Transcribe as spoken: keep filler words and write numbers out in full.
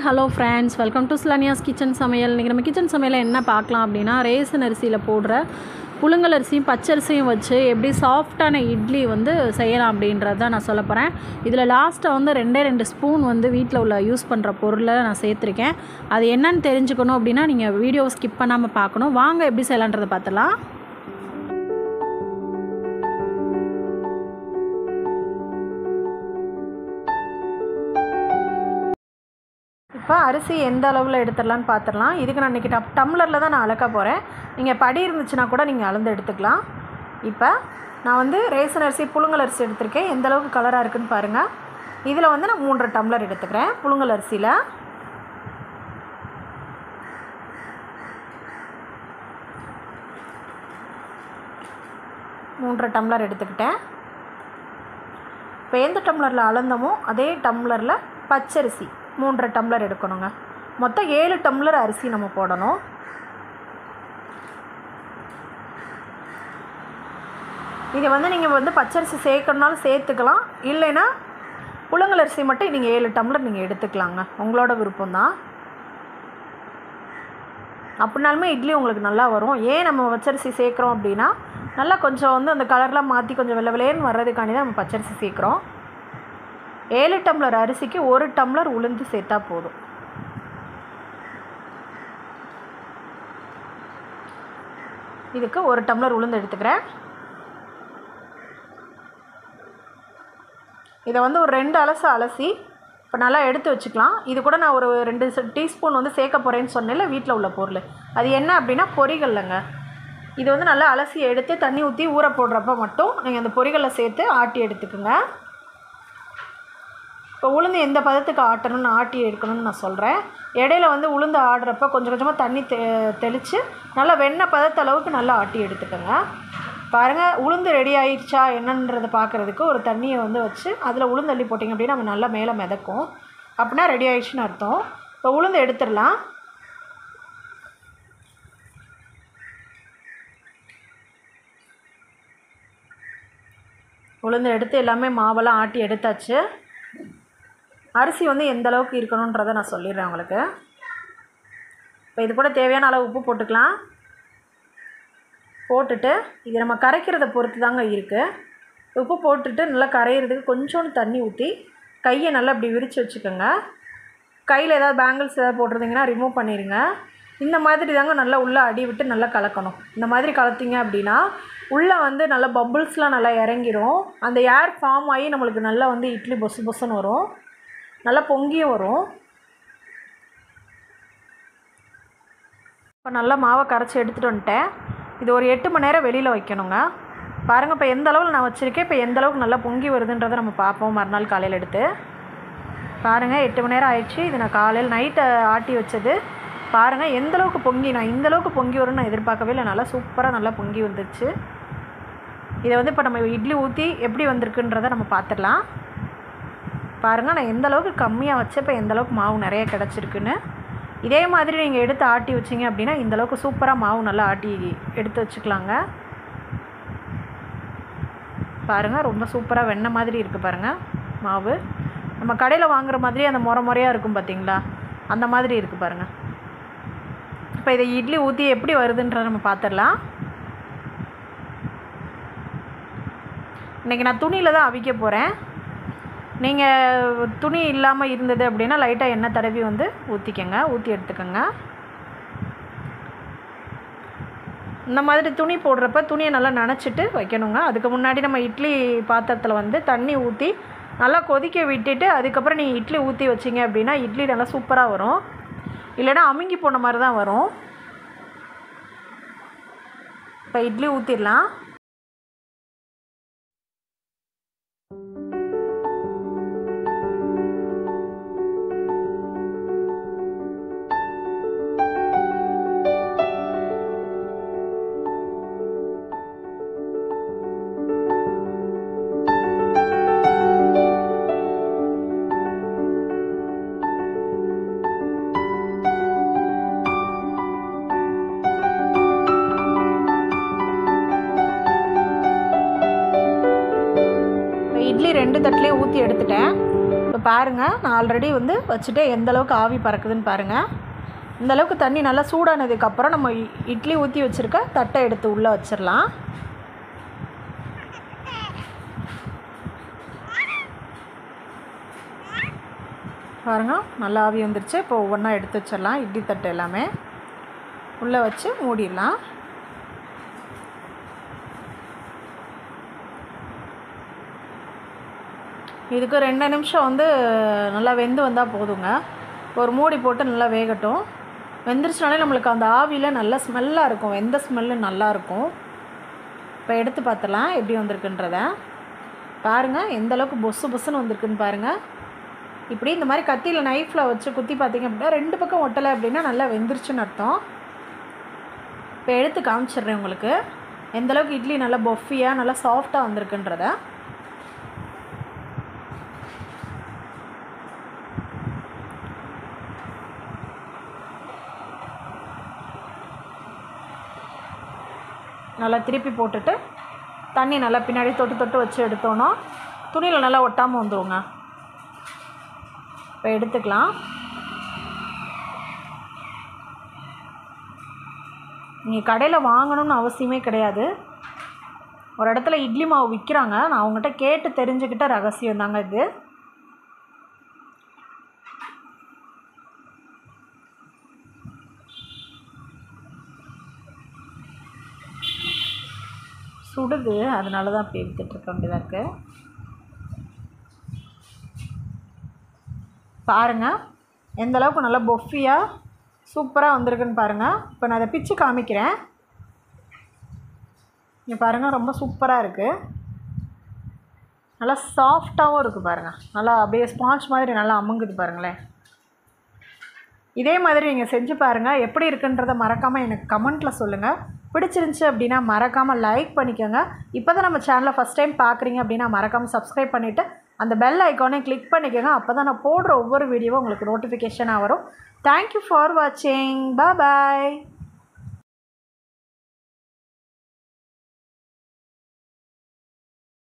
hello friends, welcome to Laniya's kitchen samayal. இன்னைக்கு நம்ம kitchen சமையல்ல என்ன பார்க்கலாம் அப்படினா ரேஷன் அரிசியில போடுற புழுங்கல் அரிசியும் பச்சரிசியும் வச்சு எப்படி சாஃப்ட்டான இட்லி வந்து செய்யலாம் அப்படின்றத நான் சொல்ல போறேன். இதுல லாஸ்ட்டா வந்து ரெண்டே ரெண்டு ஸ்பூன் வந்து வீட்ல உள்ள யூஸ் பண்ற பொருளை நான் சேர்த்திருக்கேன். அது என்னன்னு தெரிஞ்சுக்கணும் அப்படினா நீங்க வீடியோ ஸ்கிப் பண்ணாம பார்க்கணும். வாங்க எப்படி செய்யலாம்ன்றத பார்த்தலாம். இப்போ அரிசி எந்த அளவில் எடுத்துடலான்னு பார்த்துடலாம். இதுக்கு நான் இன்றைக்கி டப் டம்ளரில் தான் நான் அளக்க போகிறேன். நீங்கள் படி இருந்துச்சுன்னா கூட நீங்கள் அளந்து எடுத்துக்கலாம். இப்போ நான் வந்து ரேஷன் அரிசி புழுங்கல் அரிசி எடுத்திருக்கேன். எந்த அளவுக்கு கலராக இருக்குதுன்னு பாருங்கள். இதில் வந்து நான் மூன்றரை டம்ளர் எடுத்துக்கிறேன். புழுங்கல் அரிசியில் மூன்றரை டம்ளர் எடுத்துக்கிட்டேன். இப்போ எந்த டம்ளரில் அளந்தமோ அதே டம்ளரில் பச்சரிசி மூன்றரை டம்ளர் எடுக்கணுங்க. மொத்தம் ஏழு டம்ளர் அரிசி நம்ம போடணும். இதை வந்து நீங்கள் வந்து பச்சரிசி சேர்க்கணுனாலும் சேர்த்துக்கலாம், இல்லைன்னா புழுங்கல் அரிசி மட்டும் நீங்கள் ஏழு டம்ளர் நீங்கள் எடுத்துக்கலாங்க, உங்களோட விருப்பம்தான். அப்படின்னாலுமே இட்லி உங்களுக்கு நல்லா வரும். ஏன் நம்ம பச்சரிசி சேர்க்குறோம் அப்படின்னா நல்லா கொஞ்சம் வந்து அந்த கலர்லாம் மாற்றி கொஞ்சம் வெள்ளை வெள்ளையன்னு வர்றதுக்காண்டி தான் நம்ம பச்சரிசி சேர்க்குறோம். ஏழு டம்ளர் அரிசிக்கு ஒரு டம்ளர் உளுந்து சேர்த்தா போதும். இதுக்கு ஒரு டம்ளர் உளுந்து எடுத்துக்கிறேன். இதை வந்து ஒரு ரெண்டு அலசு அலசி இப்போ நல்லா எடுத்து வச்சுக்கலாம். இது கூட நான் ஒரு ரெண்டு டீஸ்பூன் வந்து சேர்க்க போகிறேன்னு சொன்னேன்ல வீட்டில் உள்ள பொருள், அது என்ன அப்படின்னா பொரிகல்லைங்க. இது வந்து நல்லா அலசி எடுத்து தண்ணி ஊற்றி ஊற போடுறப்ப மட்டும் நீங்கள் அந்த பொரிகளை சேர்த்து ஆட்டி எடுத்துக்குங்க. இப்போ உளுந்து எந்த பதத்துக்கு ஆட்டணும்னு ஆட்டி எடுக்கணும்னு நான் சொல்கிறேன். இடையில வந்து உளுந்து ஆடுறப்ப கொஞ்சம் கொஞ்சமாக தண்ணி தெ தெளித்து நல்லா வெண்ணெய் பதத்தளவுக்கு நல்லா ஆட்டி எடுத்துக்கோங்க. பாருங்கள், உளுந்து ரெடி ஆகிடுச்சா என்னன்றதை பார்க்குறதுக்கு ஒரு தண்ணியை வந்து வச்சு அதில் உளுந்து அள்ளி போட்டிங்க அப்படின்னா நம்ம நல்லா மேலே மிதக்கும். அப்படின்னா ரெடி ஆகிடுச்சின்னு அர்த்தம். இப்போ உளுந்து எடுத்துடலாம். உளுந்து எடுத்து எல்லாமே மாவெல்லாம் ஆட்டி எடுத்தாச்சு. அரிசி வந்து எந்த அளவுக்கு இருக்கணுன்றதை நான் சொல்லிடுறேன் உங்களுக்கு. இப்போ இது கூட தேவையான அளவு உப்பு போட்டுக்கலாம். போட்டுட்டு இது நம்ம கரைக்கிறத பொறுத்து தாங்க இருக்குது. உப்பு போட்டுட்டு நல்லா கரையிறதுக்கு கொஞ்சோண்டு தண்ணி ஊற்றி கையை நல்லா இப்படி விரித்து வச்சுக்கோங்க. கையில் ஏதாவது பேங்கிள்ஸ் ஏதாவது போட்டிருந்தீங்கன்னா ரிமூவ் பண்ணிடுங்க. இந்த மாதிரி தாங்க நல்லா உள்ளே அடி விட்டு நல்லா கலக்கணும். இந்த மாதிரி கலத்திங்க அப்படின்னா உள்ளே வந்து நல்லா பபுள்ஸ்லாம் நல்லா இறங்கிரும். அந்த ஏர் ஃபார்ம் ஆகி நம்மளுக்கு நல்லா வந்து இட்லி பொசு பொசுன்னு வரும், நல்லா பொங்கியும் வரும். இப்போ நல்லா மாவை கரைச்சி எடுத்துகிட்டு வந்துட்டேன். இது ஒரு எட்டு மணி நேரம் வெளியில் வைக்கணுங்க. பாருங்கள், இப்போ எந்த அளவில் நான் வச்சுருக்கேன், இப்போ எந்த அளவுக்கு நல்லா பொங்கி வருதுன்றதை நம்ம பார்ப்போம் மறுநாள் காலையில் எடுத்து. பாருங்கள், எட்டு மணி நேரம் ஆயிடுச்சு. இது நான் காலையில் நைட்டை ஆட்டி வச்சது. பாருங்கள் எந்த அளவுக்கு பொங்கி, நான் இந்த அளவுக்கு பொங்கி வரும்னு நான் எதிர்பார்க்கவே இல்லை. நல்லா சூப்பராக நல்லா பொங்கி வந்துடுச்சு. இதை வந்து இப்போ நம்ம இட்லி ஊற்றி எப்படி வந்திருக்குன்றதை நம்ம பார்த்துடலாம். பாருங்கள், நான் எந்த அளவுக்கு கம்மியாக வச்சேன், இப்போ எந்த அளவுக்கு மாவு நிறைய கிடச்சிருக்குன்னு. இதே மாதிரி நீங்கள் எடுத்து ஆட்டி வச்சிங்க அப்படின்னா இந்தளவுக்கு சூப்பராக மாவு நல்லா ஆட்டி எடுத்து வச்சுக்கலாங்க. பாருங்கள், ரொம்ப சூப்பராக வெண்ணெய் மாதிரி இருக்குது பாருங்கள் மாவு. நம்ம கடையில் வாங்குகிற மாதிரி அந்த முறை முறையாக இருக்கும் பார்த்திங்களா, அந்த மாதிரி இருக்குது பாருங்கள். இப்போ இதை இட்லி ஊற்றி எப்படி வருதுன்றதை நம்ம பார்த்துடலாம். இன்றைக்கி நான் துணியில் தான் அவிக்க போகிறேன். நீங்கள் துணி இல்லாமல் இருந்தது அப்படின்னா லைட்டாக எண்ணெய் தடவி வந்து ஊற்றிக்கங்க, ஊற்றி எடுத்துக்கோங்க. இந்த மாதிரி துணி போடுறப்ப துணியை நல்லா நனைச்சிட்டு வைக்கணுங்க. அதுக்கு முன்னாடி நம்ம இட்லி பாத்திரத்தில் வந்து தண்ணி ஊற்றி நல்லா கொதிக்க விட்டுட்டு அதுக்கப்புறம் நீங்கள் இட்லி ஊற்றி வச்சிங்க அப்படின்னா இட்லி நல்லா சூப்பராக வரும். இல்லைன்னா அமுங்கி போன மாதிரி தான் வரும். இப்போ இட்லி ஊற்றிடலாம். இட்லி ரெண்டு தட்டிலே ஊற்றி எடுத்துட்டேன். இப்போ இப்போ பாருங்கள், நான் ஆல்ரெடி வந்து வச்சுட்டு எந்தளவுக்கு ஆவி பறக்குதுன்னு பாருங்கள். இந்தளவுக்கு தண்ணி நல்லா சூடானதுக்கப்புறம் நம்ம இட்லி ஊற்றி வச்சுருக்க தட்டை எடுத்து உள்ளே வச்சிடலாம். பாருங்கள், நல்லா ஆவி வந்துருச்சு. இப்போ ஒவ்வொன்றா எடுத்து வச்சிடலாம். இட்லி தட்டு எல்லாமே உள்ளே வச்சு மூடிடலாம். இதுக்கு ரெண்டு நிமிஷம் வந்து நல்லா வெந்து வந்தால் போதுங்க. ஒரு மூடி போட்டு நல்லா வேகட்டும். வெந்துருச்சுனாலே நம்மளுக்கு அந்த ஆவியில் நல்ல ஸ்மெல்லாக இருக்கும். வெந்த ஸ்மெல்லு நல்லாயிருக்கும். இப்போ எடுத்து பார்த்துலாம் எப்படி வந்திருக்குன்றத பாருங்கள். எந்தளவுக்கு பொசு பொசுன்னு வந்திருக்குன்னு பாருங்கள். இப்படி இந்த மாதிரி கத்தியில் நைஃப்பில் வச்சு குத்தி பார்த்திங்க அப்படின்னா ரெண்டு பக்கம் ஒட்டலை அப்படின்னா நல்லா வெந்துருச்சுன்னு அர்த்தம். இப்போ எடுத்து காமிச்சிடுறேன் உங்களுக்கு எந்தளவுக்கு இட்லி நல்லா பொஃபியாக நல்லா சாஃப்டாக வந்திருக்குன்றத. நல்லா திருப்பி போட்டுட்டு தண்ணி நல்லா பின்னாடி தொட்டு தொட்டு வச்சு எடுத்தோன்னா துணியில் நல்லா ஒட்டாமல் வந்துடுங்க. இப்போ எடுத்துக்கலாம். நீங்கள் கடையில் வாங்கணும்னு அவசியமே கிடையாது. ஒரு இடத்துல இட்லி மாவு விற்கிறாங்க. நான் அவங்ககிட்ட கேட்டு தெரிஞ்சுக்கிட்ட ரகசியம் தாங்க இது. சுடுது, அதனால தான் அப்படி எடுத்துகிட்ருக்க வேண்டியதாக இருக்குது. பாருங்கள் எந்தளவுக்கு நல்லா பொஃபியாக சூப்பராக வந்திருக்குன்னு பாருங்கள். இப்போ நான் அதை பிச்சு காமிக்கிறேன். இங்கே பாருங்கள், ரொம்ப சூப்பராக இருக்குது. நல்லா சாஃப்டாகவும் இருக்குது பாருங்கள். நல்லா அப்படியே ஸ்பாஞ்ச் மாதிரி நல்லா அமுங்குது பாருங்களேன். இதே மாதிரி நீங்கள் செஞ்சு பாருங்கள். எப்படி இருக்குன்றதை மறக்காமல் எனக்கு கமெண்ட்டில் சொல்லுங்கள். பிடிச்சிருந்துச்சி அப்படின்னா மறக்காமல் லைக் பண்ணிக்கோங்க. இப்போ தான் நம்ம சேனலை ஃபஸ்ட் டைம் பார்க்குறீங்க அப்படின்னா மறக்காமல் சப்ஸ்கிரைப் பண்ணிவிட்டு அந்த பெல் ஐக்கானே கிளிக் பண்ணிக்கோங்க. அப்போ தான் நான் போடுற ஒவ்வொரு வீடியோவும் உங்களுக்கு நோட்டிஃபிகேஷனாக வரும். தேங்க்யூ ஃபார் வாட்சிங். பாய் பாய்.